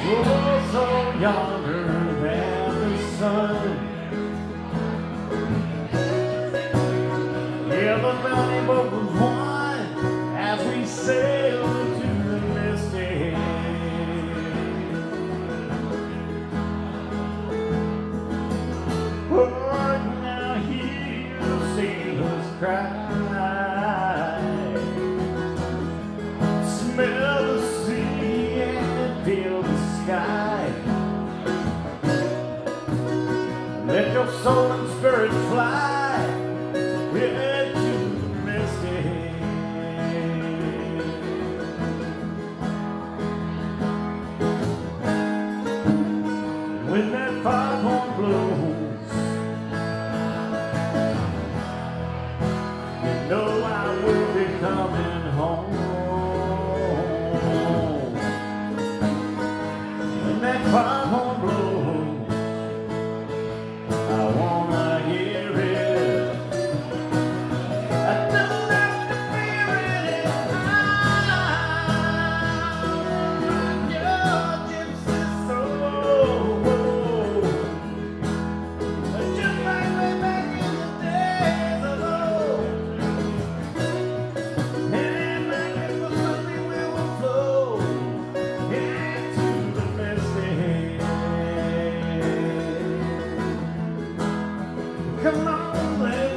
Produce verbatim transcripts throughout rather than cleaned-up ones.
Oh, so yonder than the sun. Yeah, the bounty boat was won as we sailed into the misty. Oh, now hear the sailors cry. Smell the sea and feel the sky. Let your soul and spirit fly into the misty. When that foghorn blows, you know I will be coming home. That foghorn blows, I wanna hear it. I don't have to fear it. I'm your gypsy soul, just like way back in the days of old. And like it was something we would flow into the come on, lady.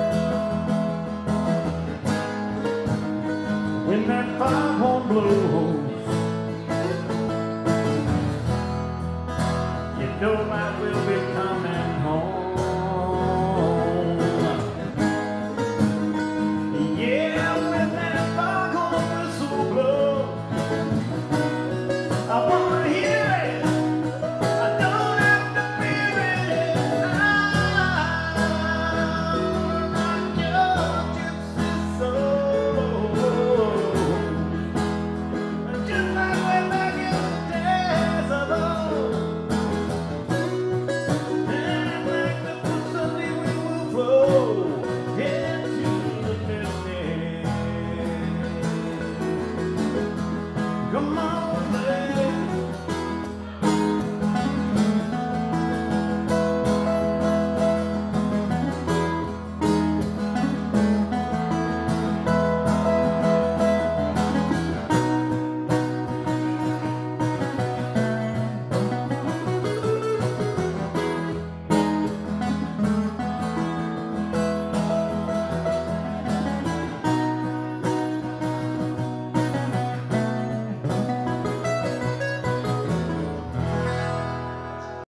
When that foghorn blows,